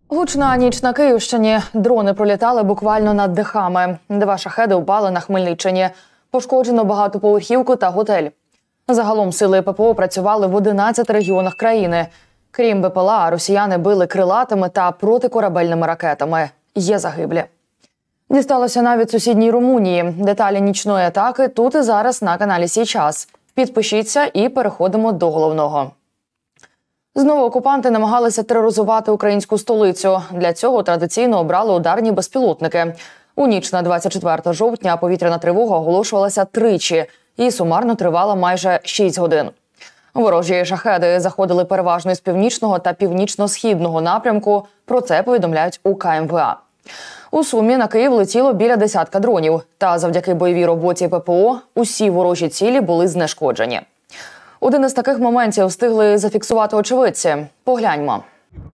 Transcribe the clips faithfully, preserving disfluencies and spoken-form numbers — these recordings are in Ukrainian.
Гучна ніч на Київщині. Дрони пролітали буквально над дахами. Два шахеди впали на Хмельниччині. Пошкоджено багатоповерхівку та готель. Загалом сили ППО працювали в одинадцяти регіонах країни. Крім БПЛА, росіяни били крилатими та протикорабельними ракетами. Є загиблі. Дісталося навіть сусідній Румунії. Деталі нічної атаки тут і зараз на каналі «Січас». Підпишіться і переходимо до головного. Знову окупанти намагалися тероризувати українську столицю. Для цього традиційно обрали ударні безпілотники. У ніч на двадцять четверте жовтня повітряна тривога оголошувалася тричі і сумарно тривала майже шість годин. Ворожі шахеди заходили переважно з північного та північно-східного напрямку. Про це повідомляють у Ка Ем Ве А. У сумі на Київ летіло біля десятка дронів. Та завдяки бойовій роботі ППО усі ворожі цілі були знешкоджені. Один із таких моментів встигли зафіксувати очевидці. Погляньмо.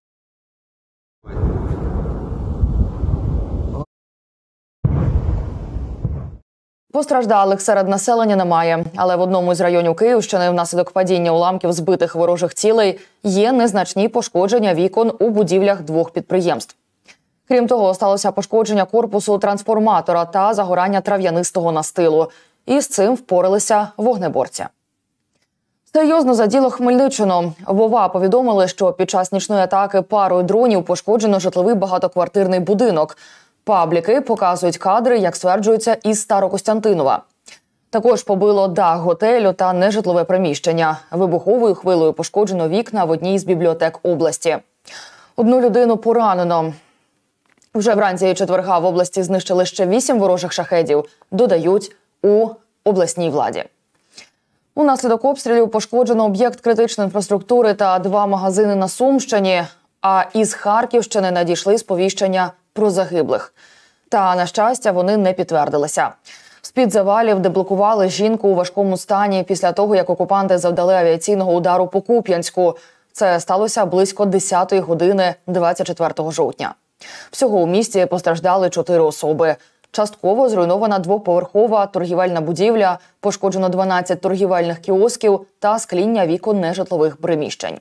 Постраждалих серед населення немає, але в одному з районів Київщини внаслідок падіння уламків збитих ворожих цілей є незначні пошкодження вікон у будівлях двох підприємств. Крім того, сталося пошкодження корпусу трансформатора та загорання трав'янистого настилу. І з цим впоралися вогнеборці. Серйозно заділо Хмельниччину. В О В А повідомили, що під час нічної атаки парою дронів пошкоджено житловий багатоквартирний будинок. Пабліки показують кадри, як стверджується, із Старокостянтинова. Також побило дах готелю та нежитлове приміщення. Вибуховою хвилею пошкоджено вікна в одній з бібліотек області. Одну людину поранено. Вже вранці четверга в області знищили ще вісім ворожих шахедів, додають у обласній владі. Унаслідок обстрілів пошкоджено об'єкт критичної інфраструктури та два магазини на Сумщині, а із Харківщини надійшли сповіщення про загиблих. Та, на щастя, вони не підтвердилися. З-під завалів деблокували жінку у важкому стані після того, як окупанти завдали авіаційного удару по Куп'янську. Це сталося близько десятої години двадцять четвертого жовтня. Всього у місті постраждали чотири особи. Частково зруйнована двоповерхова торгівельна будівля, пошкоджено дванадцять торгівельних кіосків та скління вікон нежитлових приміщень.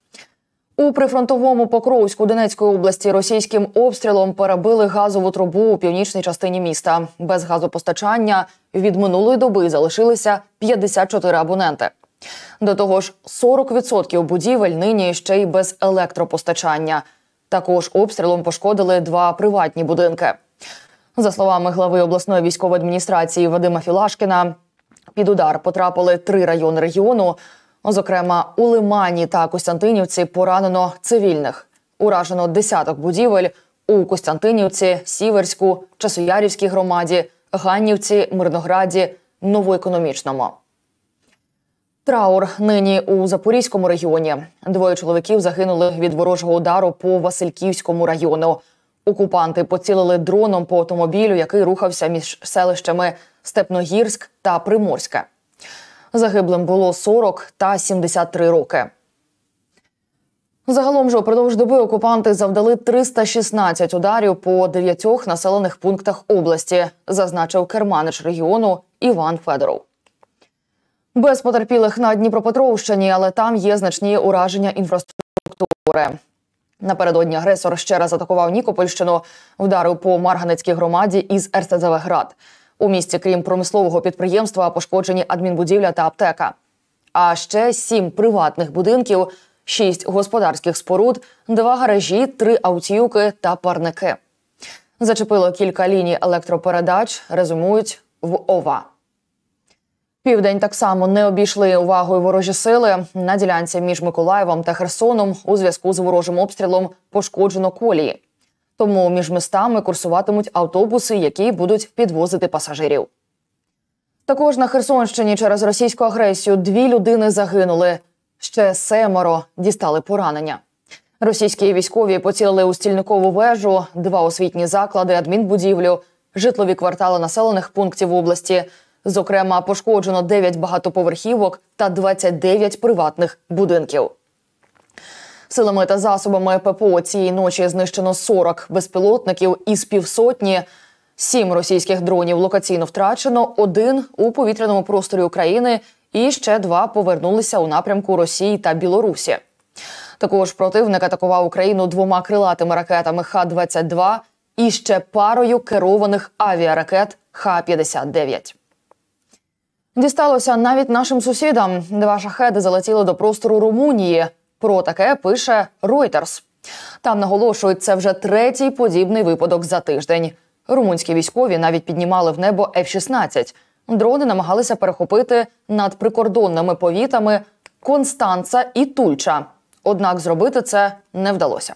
У прифронтовому Покровську Донецької області російським обстрілом перебили газову трубу у північній частині міста. Без газопостачання від минулої доби залишилися п'ятдесят чотири абоненти. До того ж, сорок відсотків будівель нині ще й без електропостачання. Також обстрілом пошкодили два приватні будинки. За словами глави обласної військової адміністрації Вадима Філашкіна, під удар потрапили три райони регіону. Зокрема, у Лимані та Костянтинівці поранено цивільних. Уражено десяток будівель у Костянтинівці, Сіверську, Часоярівській громаді, Ганнівці, Мирнограді, Новоекономічному. Траур нині у Запорізькому регіоні. Двоє чоловіків загинули від ворожого удару по Васильківському району. Окупанти поцілили дроном по автомобілю, який рухався між селищами Степногірськ та Приморське. Загиблим було сорок та сімдесят три роки. Загалом же упродовж доби окупанти завдали триста шістнадцять ударів по дев'ятьох населених пунктах області, зазначив керманич регіону Іван Федоров. Без потерпілих на Дніпропетровщині, але там є значні ураження інфраструктури. Напередодні агресор ще раз атакував Нікопольщину, вдарив по Марганецькій громаді із Ер Ес Зе Ве Град. У місті, крім промислового підприємства, пошкоджені адмінбудівля та аптека. А ще сім приватних будинків, шість господарських споруд, два гаражі, три автівки та парники. Зачепило кілька ліній електропередач, резюмують в О В А. Південь так само не обійшли увагою ворожі сили. На ділянці між Миколаєвом та Херсоном у зв'язку з ворожим обстрілом пошкоджено колії. Тому між містами курсуватимуть автобуси, які будуть підвозити пасажирів. Також на Херсонщині через російську агресію дві людини загинули. Ще семеро дістали поранення. Російські військові поцілили у стільникову вежу, два освітні заклади, адмінбудівлю, житлові квартали населених пунктів області. Зокрема, пошкоджено дев'ять багатоповерхівок та двадцять дев'ять приватних будинків. Силами та засобами ППО цієї ночі знищено сорок безпілотників із півсотні. Сім російських дронів локаційно втрачено, один у повітряному просторі України і ще два повернулися у напрямку Росії та Білорусі. Також противник атакував Україну двома крилатими ракетами Х двадцять два і ще парою керованих авіаракет Х п'ятдесят дев'ять. Дісталося навіть нашим сусідам. Два шахеди залетіли до простору Румунії. Про таке пише Reuters. Там наголошують, це вже третій подібний випадок за тиждень. Румунські військові навіть піднімали в небо Ф шістнадцять. Дрони намагалися перехопити над прикордонними повітами Констанца і Тульча. Однак зробити це не вдалося.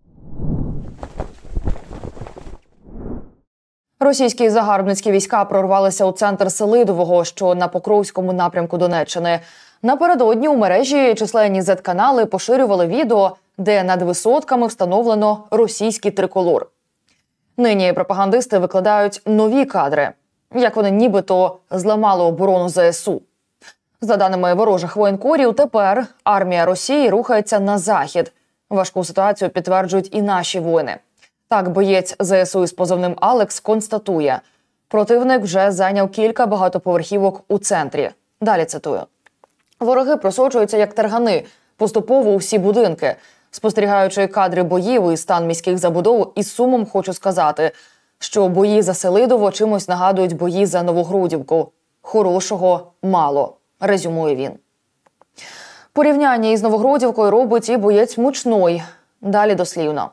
Російські загарбницькі війська прорвалися у центр Селидового, що на Покровському напрямку Донеччини. Напередодні у мережі численні зет-канали поширювали відео, де над висотками встановлено російський триколор. Нині пропагандисти викладають нові кадри, як вони нібито зламали оборону Зе Ес У. За даними ворожих воєнкорів, тепер армія Росії рухається на захід. Важку ситуацію підтверджують і наші воїни. Так, боєць Зе Ес У із позивним «Алекс» констатує, противник вже зайняв кілька багатоповерхівок у центрі. Далі цитую. Вороги просочуються як таргани, поступово у всі будинки. Спостерігаючи кадри боїв і стан міських забудов, із сумом хочу сказати, що бої за Селидово чимось нагадують бої за Новогрудівку. Хорошого мало, резюмує він. Порівняння із Новогрудівкою робить і боєць Мучной. Далі дослівно.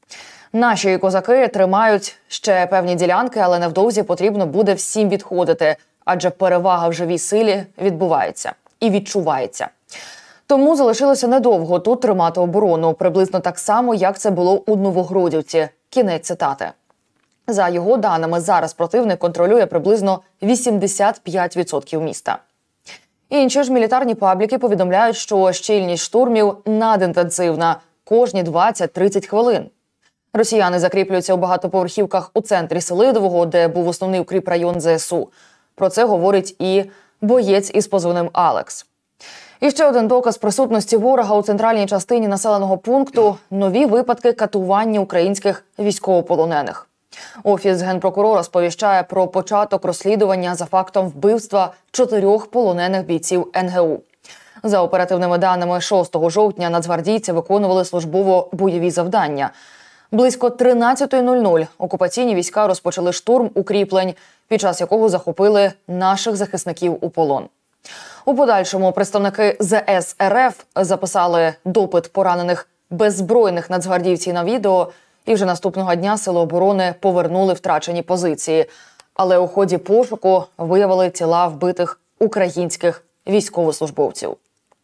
Наші козаки тримають ще певні ділянки, але невдовзі потрібно буде всім відходити, адже перевага в живій силі відбувається і відчувається. Тому залишилося недовго тут тримати оборону, приблизно так само, як це було у Новогрудівці. Кінець цитати. За його даними, зараз противник контролює приблизно вісімдесят п'ять відсотків міста. Інші ж мілітарні пабліки повідомляють, що щільність штурмів надінтенсивна – кожні двадцять-тридцять хвилин. Росіяни закріплюються у багатоповерхівках у центрі Селидового, де був основний укріпрайон Зе Ес У. Про це говорить і боєць із позивним «Алекс». І ще один доказ присутності ворога у центральній частині населеного пункту – нові випадки катування українських військовополонених. Офіс Генпрокурора сповіщає про початок розслідування за фактом вбивства чотирьох полонених бійців Ен Ге У. За оперативними даними, шостого жовтня нацгвардійці виконували службово-бойові завдання. Близько тринадцятої нуль-нуль окупаційні війська розпочали штурм укріплень, під час якого захопили наших захисників у полон. У подальшому представники Зе Ес Ер Еф записали допит поранених беззбройних нацгвардійців на відео, і вже наступного дня Сили оборони повернули втрачені позиції. Але у ході пошуку виявили тіла вбитих українських військовослужбовців.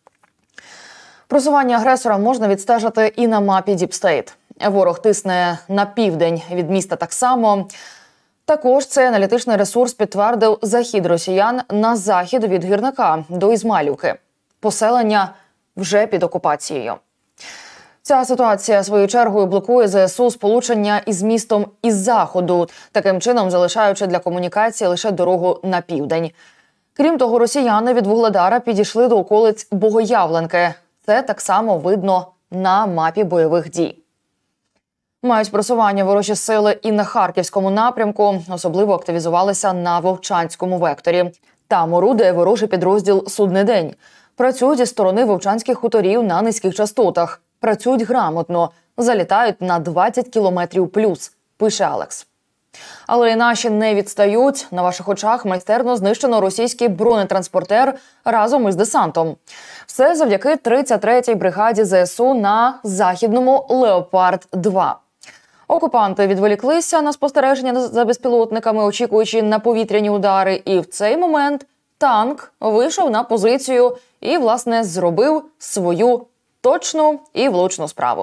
Просування агресора можна відстежити і на мапі Deep State. Ворог тисне на південь від міста так само. Також цей аналітичний ресурс підтвердив захід росіян на захід від Гірника до Ізмайлівки. Поселення вже під окупацією. Ця ситуація, своєю чергою, блокує Зе Ес У сполучення із містом із заходу, таким чином залишаючи для комунікації лише дорогу на південь. Крім того, росіяни від Вугледара підійшли до околиць Богоявленки. Це так само видно на мапі бойових дій. Мають просування ворожі сили і на Харківському напрямку, особливо активізувалися на Вовчанському векторі. Там орудує ворожий підрозділ «Судний день». Працюють зі сторони вовчанських хуторів на низьких частотах. Працюють грамотно, залітають на двадцять кілометрів плюс, пише Алекс. Але і наші не відстають. На ваших очах майстерно знищено російський бронетранспортер разом із десантом. Все завдяки тридцять третій бригаді Зе Ес У на західному Леопард два. Окупанти відволіклися на спостереження за безпілотниками, очікуючи на повітряні удари. І в цей момент танк вийшов на позицію і, власне, зробив свою точну і влучну справу.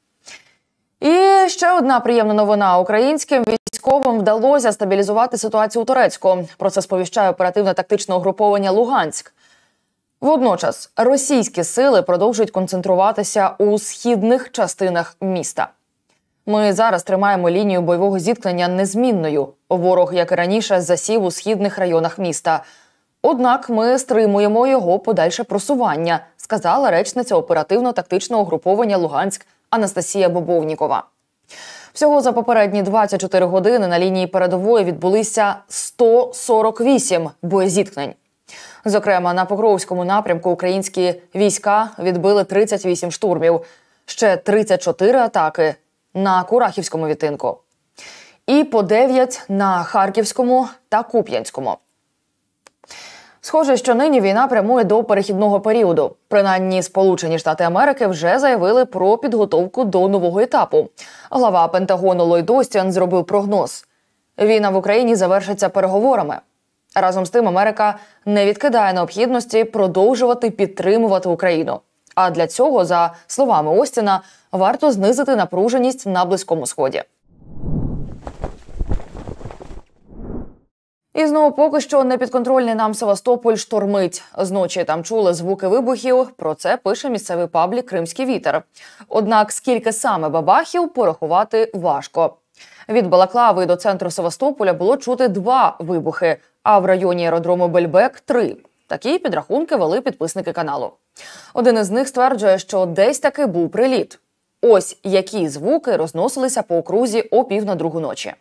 І ще одна приємна новина. Українським військовим вдалося стабілізувати ситуацію у Торецьку. Про це сповіщає оперативно-тактичне угруповання «Луганськ». Водночас російські сили продовжують концентруватися у східних частинах міста. Ми зараз тримаємо лінію бойового зіткнення незмінною. Ворог, як і раніше, засів у східних районах міста. Однак ми стримуємо його подальше просування, сказала речниця оперативно-тактичного угруповання «Луганськ» Анастасія Бобовнікова. Всього за попередні двадцять чотири години на лінії передової відбулися сто сорок вісім боєзіткнень. Зокрема, на Покровському напрямку українські війська відбили тридцять вісім штурмів. ще тридцять чотири атаки на Курахівському відтинку і по дев'ять на Харківському та Куп'янському. Схоже, що нині війна прямує до перехідного періоду. Принаймні, Сполучені Штати Америки вже заявили про підготовку до нового етапу. Глава Пентагону Ллойд Остін зробив прогноз. Війна в Україні завершиться переговорами. Разом з тим, Америка не відкидає необхідності продовжувати підтримувати Україну. А для цього, за словами Остіна, варто знизити напруженість на Близькому Сході. І знову поки що непідконтрольний нам Севастополь штормить. Зночі там чули звуки вибухів, про це пише місцевий паблік «Кримський вітер». Однак скільки саме бабахів порахувати важко. Від Балаклави до центру Севастополя було чути два вибухи, а в районі аеродрому Бельбек – три. Такі підрахунки вели підписники каналу. Один із них стверджує, що десь таки був приліт. Ось які звуки розносилися по окрузі о пів на другу ночі.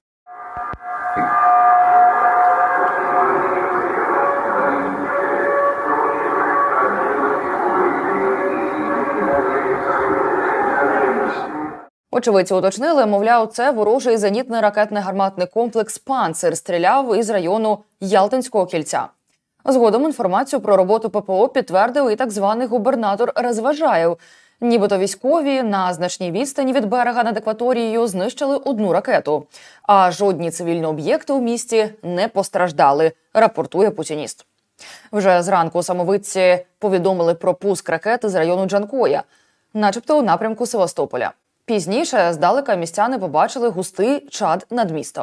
Очевидці уточнили, мовляв, це ворожий зенітний ракетний гарматний комплекс «Панцир» стріляв із району Ялтинського кільця. Згодом інформацію про роботу ППО підтвердив і так званий губернатор Резважаєв. Нібито військові на значній відстані від берега над акваторією знищили одну ракету. А жодні цивільні об'єкти у місті не постраждали, рапортує путініст. Вже зранку самовидці повідомили про пуск ракети з району Джанкоя, начебто у напрямку Севастополя. Пізніше здалека містяни побачили густий чад над містом.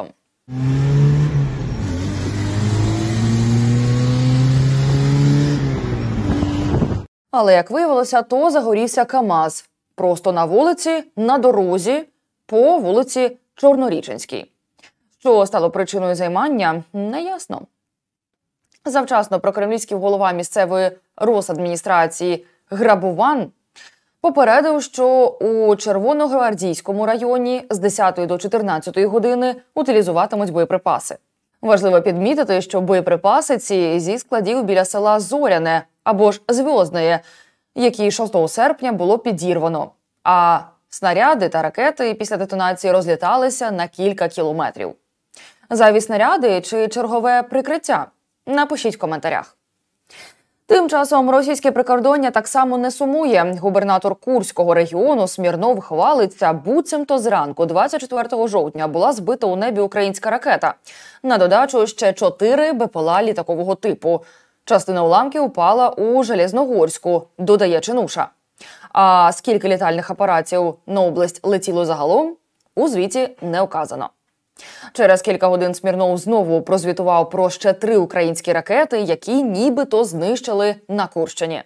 Але, як виявилося, то загорівся КАМАЗ. Просто на вулиці, на дорозі, по вулиці Чорноріченській. Що стало причиною займання, не ясно. Завчасно прокремлівський голова місцевої Росадміністрації Грабуван попередив, що у Червоногвардійському районі з десятої до чотирнадцятої години утилізуватимуть боєприпаси. Важливо підмітити, що боєприпаси ці зі складів біля села Зоряне або ж Зв'язне, які шостого серпня було підірвано. А снаряди та ракети після детонації розліталися на кілька кілометрів. Зайві снаряди чи чергове прикриття? Напишіть в коментарях. Тим часом російське прикордоння так само не сумує. Губернатор Курського регіону Смірнов хвалиться, буцімто зранку двадцять четвертого жовтня була збита у небі українська ракета. На додачу ще чотири БПЛА літакового типу. Частина уламків упала у Железногорську, додає Чинуша. А скільки літальних апаратів на область летіло загалом, у звіті не вказано. Через кілька годин Смірнов знову прозвітував про ще три українські ракети, які нібито знищили на Курщині.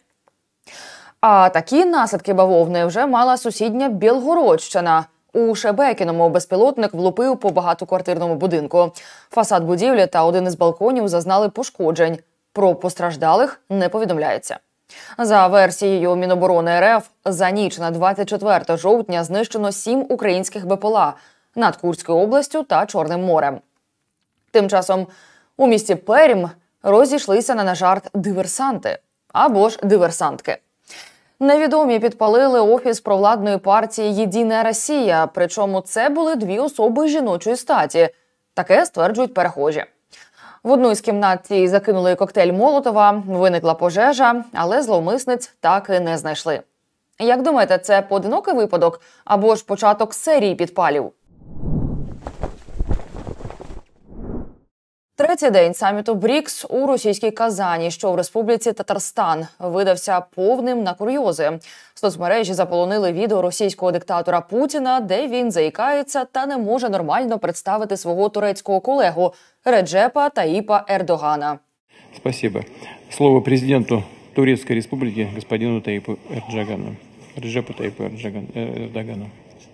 А такі наслідки бавовни вже мала сусідня Білгородщина. У Шебекіному безпілотник влупив по багатоквартирному будинку. Фасад будівлі та один із балконів зазнали пошкоджень. Про постраждалих не повідомляється. За версією Міноборони РФ, за ніч на двадцять четверте жовтня знищено сім українських БПЛА над Курською областю та Чорним морем. Тим часом у місті Пермь розійшлися не на жарт диверсанти або ж диверсантки. Невідомі підпалили офіс провладної партії «Єдина Росія», причому це були дві особи жіночої статі. Таке стверджують перехожі. В одну із кімнат ці закинули коктейль Молотова, виникла пожежа, але зловмисниць так і не знайшли. Як думаєте, це поодинокий випадок або ж початок серії підпалів? Третій день саміту БРІКС у російській Казані, що в Республіці Татарстан, видався повним на курйози. Соцмережі заполонили відео російського диктатора Путіна, де він заїкається та не може нормально представити свого турецького колегу Реджепа Таїпа Ердогана. Спасибо. Слово президенту Турецкой Республики господину Таипу Эрдогану. Реджепу Таипу Ердогану.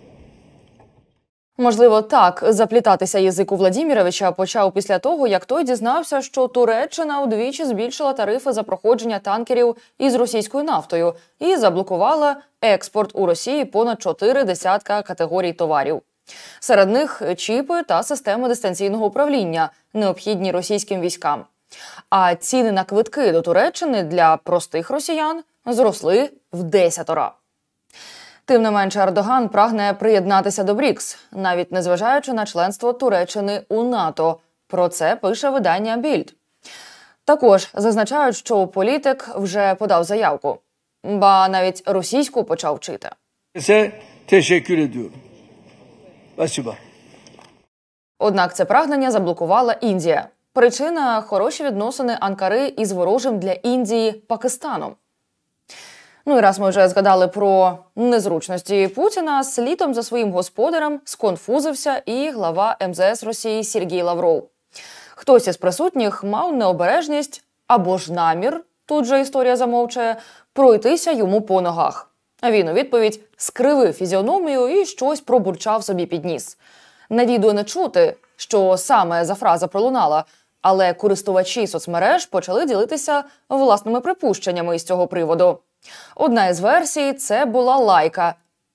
Можливо, так заплітатися язик у Владіміровича почав після того, як той дізнався, що Туреччина удвічі збільшила тарифи за проходження танкерів із російською нафтою і заблокувала експорт у Росії понад чотири десятка категорій товарів. Серед них чіпи та системи дистанційного управління, необхідні російським військам. А ціни на квитки до Туреччини для простих росіян зросли в десятеро. Тим не менше, Ердоган прагне приєднатися до БРІКС, навіть незважаючи на членство Туреччини у НАТО. Про це пише видання Більд. Також зазначають, що політик вже подав заявку. Ба навіть російську почав вчити. Size teşekkür ediyorum. Спасибо. Однак це прагнення заблокувала Індія. Причина – хороші відносини Анкари із ворожим для Індії Пакистаном. Ну і раз ми вже згадали про незручності Путіна, слідом за своїм господарем сконфузився і глава ем зе ес Росії Сергій Лавров. Хтось із присутніх мав необережність або ж намір, тут же історія замовчує, пройтися йому по ногах. А він у відповідь скривив фізіономію і щось пробурчав собі під ніс. На відео не чути, що саме за фраза пролунала, але користувачі соцмереж почали ділитися власними припущеннями із цього приводу. Одна із версій – це була лайка.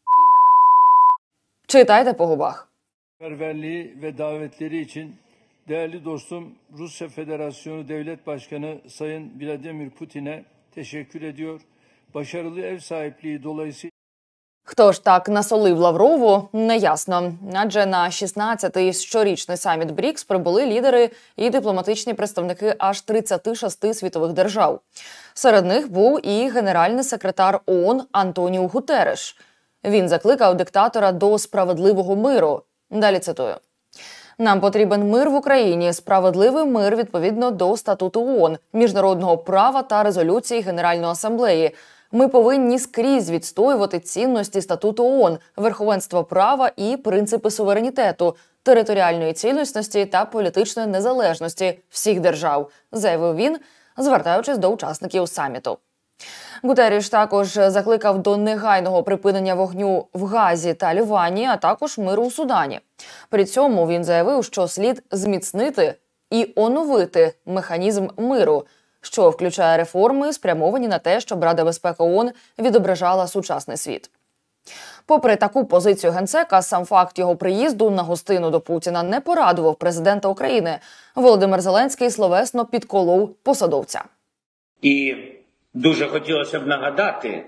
Читайте по губах. Perverliği ve davetleri için değerli dostum Rusya Federasyonu Devlet Başkanı Sayın Vladimir Putin'e teşekkür ediyor. Başarılı ev sahipliği dolayısıyla Хто ж так насолив Лаврову, неясно. Адже на шістнадцятий щорічний саміт БРІКС прибули лідери і дипломатичні представники аж тридцяти шести світових держав. Серед них був і генеральний секретар ООН Антоніу Гутереш. Він закликав диктатора до справедливого миру. Далі цитую. «Нам потрібен мир в Україні, справедливий мир відповідно до статуту ООН, міжнародного права та резолюції Генеральної асамблеї. Ми повинні скрізь відстоювати цінності статуту ООН, верховенство права і принципи суверенітету, територіальної цілісності та політичної незалежності всіх держав», заявив він, звертаючись до учасників саміту. Гутерріш також закликав до негайного припинення вогню в Газі та Лівані, а також миру у Судані. При цьому він заявив, що слід зміцнити і оновити механізм миру, що включає реформи, спрямовані на те, щоб Рада безпеки ООН відображала сучасний світ. Попри таку позицію генсека, сам факт його приїзду на гостину до Путіна не порадував президента України. Володимир Зеленський словесно підколов посадовця. І дуже хотілося б нагадати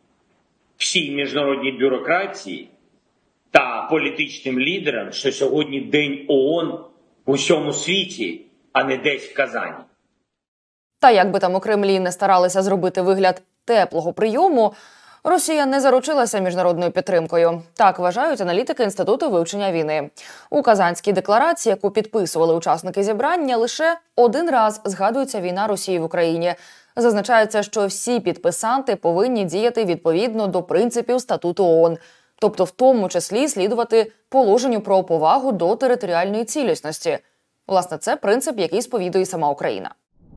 всій міжнародній бюрократії та політичним лідерам, що сьогодні День ООН в усьому світі, а не десь в Казані. Та як би там у Кремлі не старалися зробити вигляд теплого прийому, Росія не заручилася міжнародною підтримкою. Так вважають аналітики Інституту вивчення війни. У Казанській декларації, яку підписували учасники зібрання, лише один раз згадується війна Росії в Україні. Зазначається, що всі підписанти повинні діяти відповідно до принципів статуту ООН. Тобто в тому числі слідувати положенню про повагу до територіальної цілісності. Власне, це принцип, який сповідує сама Україна.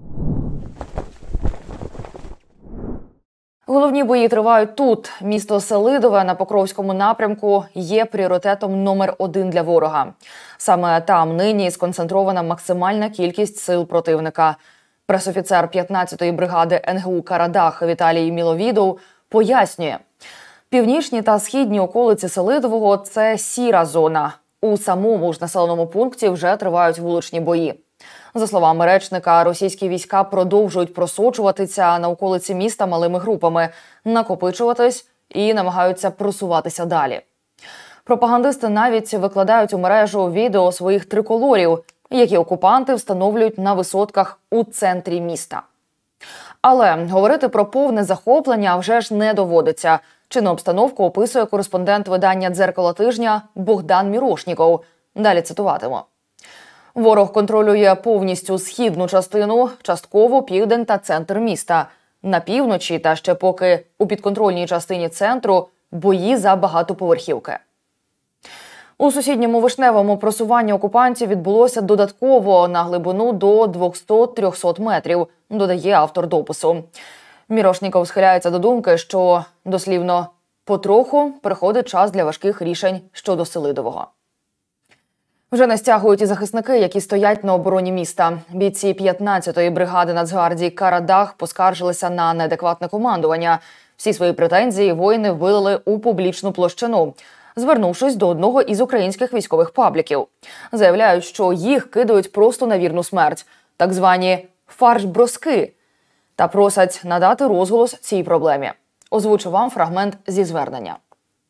Головні бої тривають тут. Місто Селидове на Покровському напрямку є пріоритетом номер один для ворога. Саме там нині сконцентрована максимальна кількість сил противника. Пресофіцер п'ятнадцятої бригади ен ге у «Карадах» Віталій Міловідов пояснює, північні та східні околиці Селидового – це сіра зона. У самому ж населеному пункті вже тривають вуличні бої. За словами речника, російські війська продовжують просочуватися на околиці міста малими групами, накопичуватись і намагаються просуватися далі. Пропагандисти навіть викладають у мережу відео своїх триколорів, які окупанти встановлюють на висотках у центрі міста. Але говорити про повне захоплення вже ж не доводиться. Чинну обстановку описує кореспондент видання «Дзеркало тижня» Богдан Мірошніков. Далі цитуватиму. Ворог контролює повністю східну частину, частково південь та центр міста. На півночі та ще поки у підконтрольній частині центру бої за багатоповерхівки. У сусідньому Вишневому просування окупантів відбулося додатково на глибину до двісті-триста метрів, додає автор допису. Мірошніков схиляється до думки, що, дослівно, потроху приходить час для важких рішень щодо Селидового. Вже не стягують і захисники, які стоять на обороні міста. Бійці п'ятнадцятої бригади Нацгвардії «Карадах» поскаржилися на неадекватне командування. Всі свої претензії воїни вилили у публічну площину, звернувшись до одного із українських військових пабліків. Заявляють, що їх кидають просто на вірну смерть, так звані «фарш-броски», та просять надати розголос цій проблемі. Озвучу вам фрагмент зі звернення.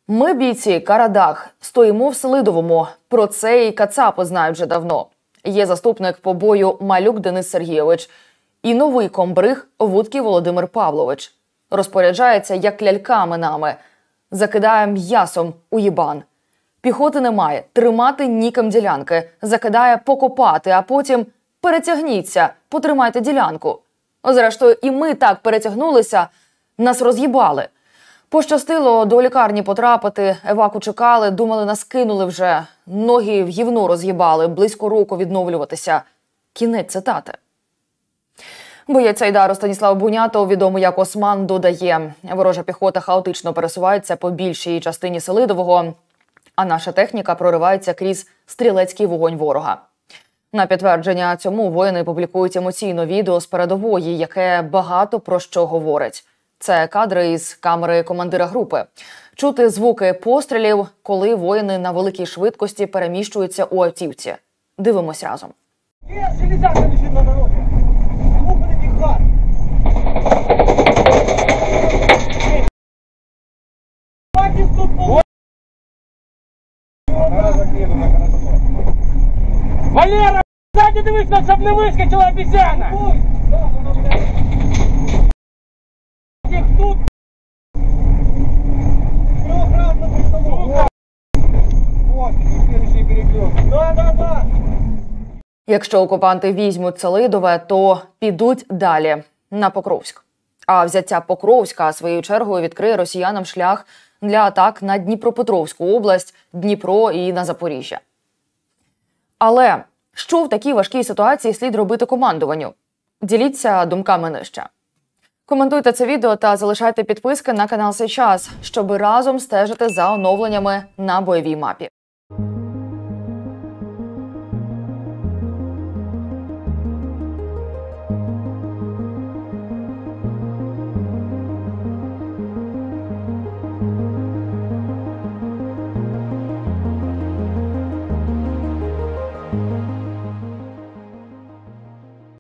Ми, бійці Карадах, стоїмо в Селидовому. Про це і кацапи знають вже давно. Є заступник по бою Малюк Денис Сергійович і новий комбриг Вудкий Володимир Павлович. Розпоряджається як ляльками нами. Закидає м'ясом у їбан. Піхоти немає, тримати ніким ділянки. Закидає покопати, а потім перетягніться, потримайте ділянку. Зрештою, і ми так перетягнулися, нас роз'їбали. Пощастило до лікарні потрапити, еваку чекали, думали, нас кинули вже. Ноги в гівно роз'їбали, близько року відновлюватися. Кінець цитати. Боєць Айдару Станіслав Бунятов, відомий як Осман, додає, ворожа піхота хаотично пересувається по більшій частині Селидового, а наша техніка проривається крізь стрілецький вогонь ворога. На підтвердження цьому воїни публікують емоційне відео з передової, яке багато про що говорить. Це кадри із камери командира групи. Чути звуки пострілів, коли воїни на великій швидкості переміщуються у автівці. Дивимось разом. Є железяка лежить на дорозі. Купили бігла. Бачиш тут по... Валера, сзади дивись, щоб не вискочила обіцяна. Тут. Вот, следующий перекресток. Да, да, да. Якщо окупанти візьмуть Селидове, то підуть далі на Покровськ. А взяття Покровська, своєю чергою, відкриє росіянам шлях для атак на Дніпропетровську область, Дніпро і на Запоріжжя. Але що в такій важкій ситуації слід робити командуванню? Діліться думками нижче. Коментуйте це відео та залишайте підписки на канал «Сей час», щоб разом стежити за оновленнями на бойовій мапі.